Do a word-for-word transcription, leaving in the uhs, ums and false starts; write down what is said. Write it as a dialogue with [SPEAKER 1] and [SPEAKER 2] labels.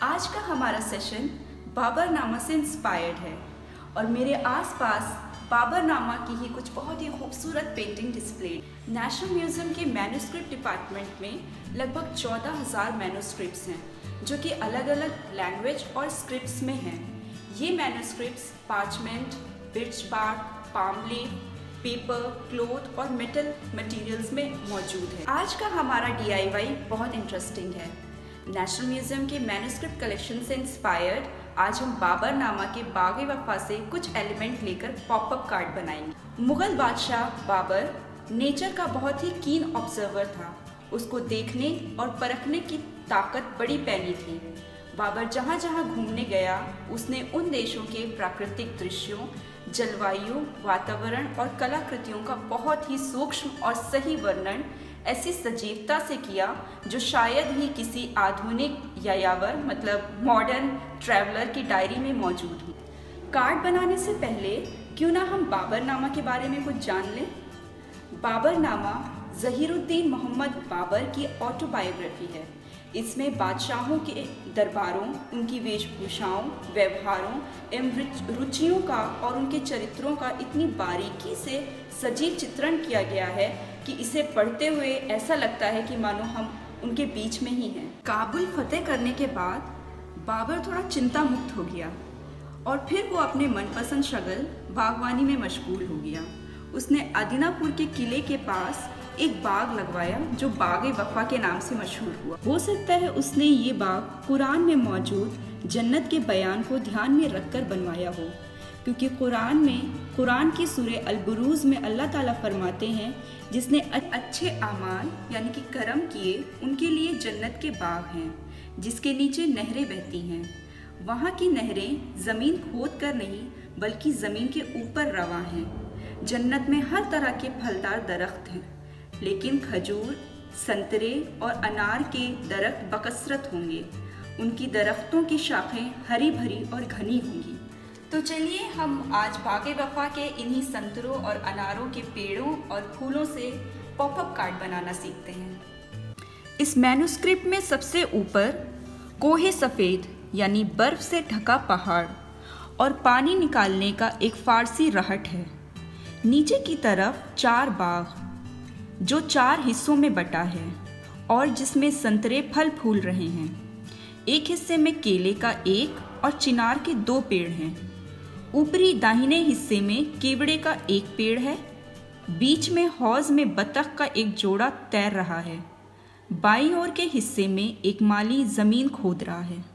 [SPEAKER 1] आज का हमारा सेशन बाबरनामा से इंस्पायर्ड है और मेरे आसपास बाबरनामा की ही कुछ बहुत ही खूबसूरत पेंटिंग डिस्प्ले। नेशनल म्यूज़ियम के मैन्युस्क्रिप्ट डिपार्टमेंट में लगभग चौदह हज़ार मैन्युस्क्रिप्ट्स हैं जो कि अलग अलग लैंग्वेज और स्क्रिप्ट्स में हैं। ये manuscripts parchment, birch bark, palm leaf, paper, cloth और मेटल मटेरियल्स में मौजूद है। आज का हमारा डी आई वाई बहुत इंटरेस्टिंग है। नेशनल म्यूज़ियम के मैन्युस्क्रिप्ट कलेक्शन से इंस्पायर्ड आज हम बाबरनामा के बाग-ए-वफा से कुछ एलिमेंट लेकर पॉपअप कार्ड बनाएंगे। मुग़ल बादशाह बाबर नेचर का बहुत ही कीन ऑब्जर्वर था। उसको देखने और परखने की ताकत बड़ी पैनी थी। बाबर जहाँ जहाँ घूमने गया उसने उन देशों के प्राकृतिक दृश्यों, जलवायु, वातावरण और कलाकृतियों का बहुत ही सूक्ष्म और सही वर्णन ऐसी सजीवता से किया जो शायद ही किसी आधुनिक यायावर मतलब मॉडर्न ट्रैवलर की डायरी में मौजूद हो। कार्ड बनाने से पहले क्यों ना हम बाबरनामा के बारे में कुछ जान लें। बाबरनामा ज़हीरुद्दीन मोहम्मद बाबर की ऑटोबायोग्राफी है। इसमें बादशाहों के दरबारों, उनकी वेशभूषाओं, व्यवहारों एवं रुचियों का और उनके चरित्रों का इतनी बारीकी से सजीव चित्रण किया गया है कि इसे पढ़ते हुए ऐसा लगता है कि मानो हम उनके बीच में ही हैं। काबुल फतेह करने के बाद बाबर थोड़ा चिंता मुक्त हो गया और फिर वो अपने मनपसंद शगल बागवानी में मशगूल हो गया। उसने आदिनापुर के किले के पास एक बाग लगवाया जो बाग-ए-वफा के नाम से मशहूर हुआ। हो सकता है उसने ये बाग कुरान में मौजूद जन्नत के बयान को ध्यान में रखकर बनवाया हो, क्योंकि कुरान में कुरान की सूरे अल-बुरूज में अल्लाह ताला फरमाते हैं जिसने अच्छे आमाल यानी कि कर्म किए उनके लिए जन्नत के बाग हैं जिसके नीचे नहरें बहती हैं। वहाँ की नहरें ज़मीन खोद कर नहीं बल्कि ज़मीन के ऊपर रवा हैं। जन्नत में हर तरह के फलदार दरख्त हैं, लेकिन खजूर, संतरे और अनार के दरख्त बकसरत होंगे। उनकी दरख्तों की शाखें हरी भरी और घनी होंगी। तो चलिए हम आज बाग-ए-वफा के इन्हीं संतरों और अनारों के पेड़ों और फूलों से पॉपअप कार्ड बनाना सीखते हैं। इस मैन्युस्क्रिप्ट में सबसे ऊपर कोहे सफ़ेद यानी बर्फ़ से ढका पहाड़ और पानी निकालने का एक फ़ारसी रहट है। नीचे की तरफ चार बाग जो चार हिस्सों में बटा है और जिसमें संतरे फल फूल रहे हैं। एक हिस्से में केले का एक और चिनार के दो पेड़ हैं। ऊपरी दाहिने हिस्से में केवड़े का एक पेड़ है। बीच में हौज़ में बतख का एक जोड़ा तैर रहा है। बाईं ओर के हिस्से में एक माली ज़मीन खोद रहा है।